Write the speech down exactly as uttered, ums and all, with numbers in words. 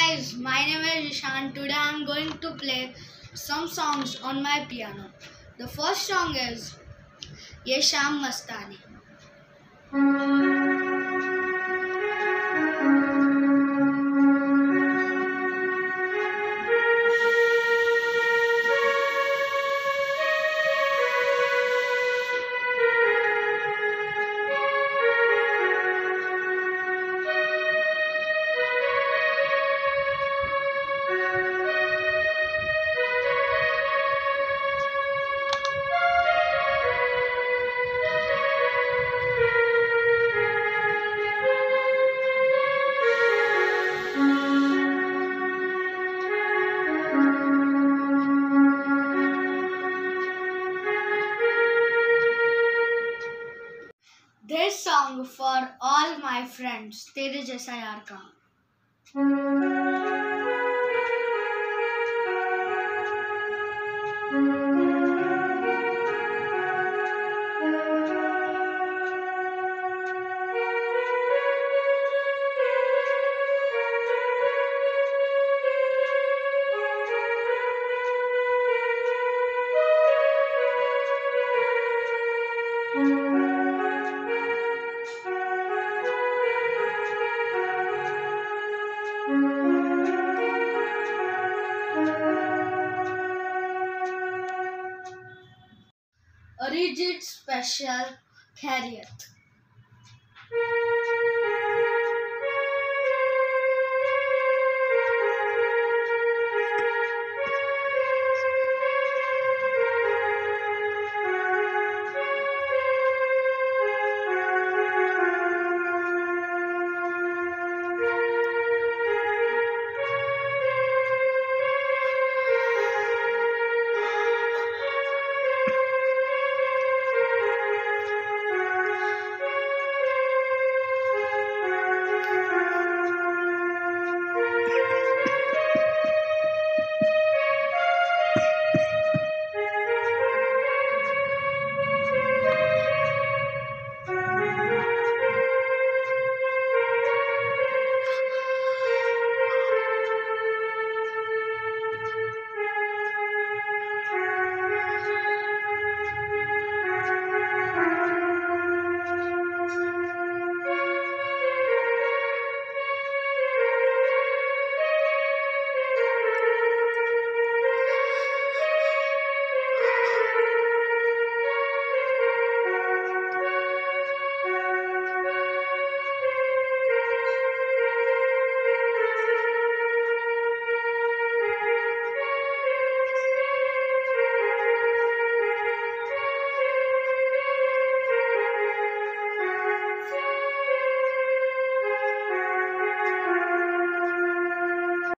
guys, my name is Rishaan. Today I am going to play some songs on my piano. The first song is Ye Sham Mastani. This song for all my friends. तेरे जैसा यार कहाँ. Arijit Special Khairat.